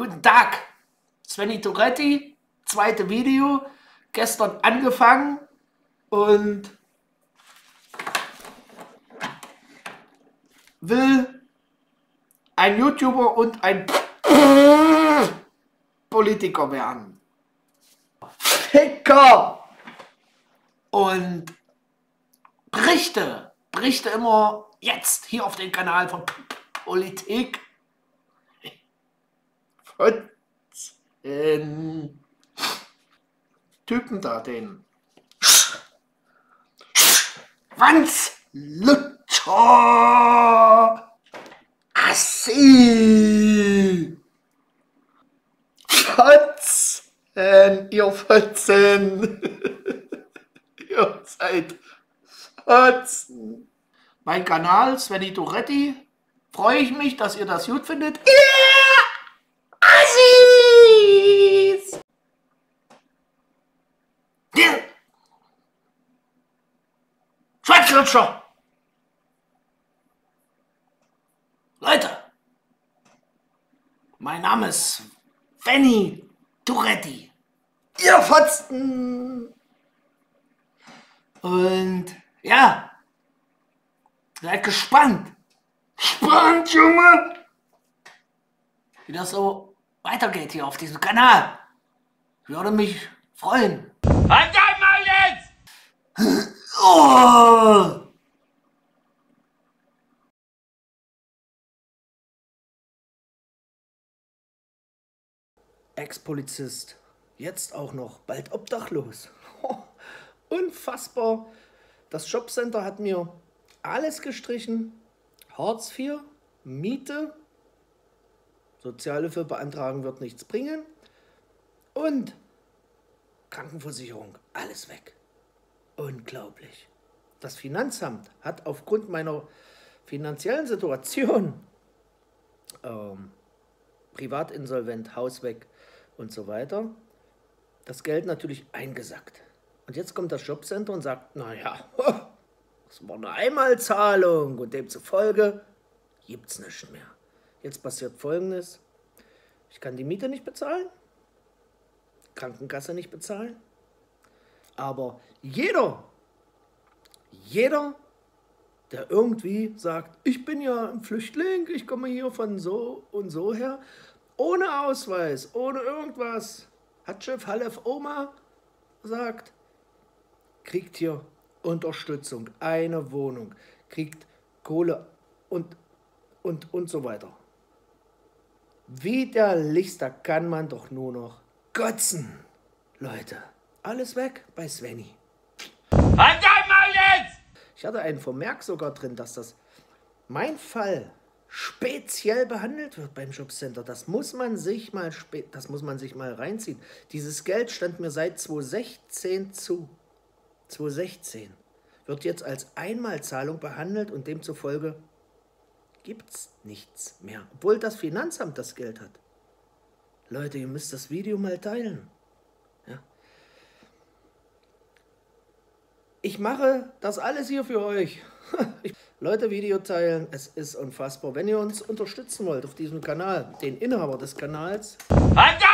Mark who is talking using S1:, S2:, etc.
S1: Guten Tag, Svenny Toretti, zweite Video, gestern angefangen und will ein YouTuber und ein Politiker werden. Ficker! Und berichte immer jetzt hier auf dem Kanal von Politik. Von Typen da, den Schwanzlutscher Assi. Fotzen, ihr Fotzen. Ihr seid Fotzen. Mein Kanal, Svenny Toretti, freue ich mich, dass ihr das gut findet. Assis! Der Schwanzlutscher! Leute, mein Name ist Svenny Toretti. Ihr Fotzen! Und ja, seid gespannt. Spannend, Junge! Wie das so weitergeht hier auf diesem Kanal. Würde mich freuen.
S2: Halt dein Maul jetzt!
S1: Oh! Ex-Polizist, jetzt auch noch bald obdachlos. Unfassbar. Das Jobcenter hat mir alles gestrichen. Hartz IV, Miete, Sozialhilfe beantragen wird nichts bringen und Krankenversicherung, alles weg. Unglaublich. Das Finanzamt hat aufgrund meiner finanziellen Situation, privatinsolvent, Haus weg und so weiter, das Geld natürlich eingesackt. Und jetzt kommt das Jobcenter und sagt, naja, das war eine Einmalzahlung und demzufolge gibt es nichts mehr. Jetzt passiert Folgendes: Ich kann die Miete nicht bezahlen, Krankenkasse nicht bezahlen, aber jeder, der irgendwie sagt, ich bin ja ein Flüchtling, ich komme hier von so und so her, ohne Ausweis, ohne irgendwas, Hatschef, Halef, Oma, sagt, kriegt hier Unterstützung, eine Wohnung, kriegt Kohle und so weiter. Widerlichster kann man doch nur noch kotzen. Leute, alles weg bei Svenny.
S2: Halt dein Maul jetzt!
S1: Ich hatte einen Vermerk sogar drin, dass mein Fall speziell behandelt wird beim Jobcenter. Das muss man sich mal reinziehen. Dieses Geld stand mir seit 2016 zu. 2016. Wird jetzt als Einmalzahlung behandelt und demzufolge gibt es nichts mehr. Obwohl das Finanzamt das Geld hat. Leute, ihr müsst das Video mal teilen. Ja. Ich mache das alles hier für euch. Leute, Video teilen, es ist unfassbar. Wenn ihr uns unterstützen wollt auf diesem Kanal, den Inhaber des Kanals,
S2: halt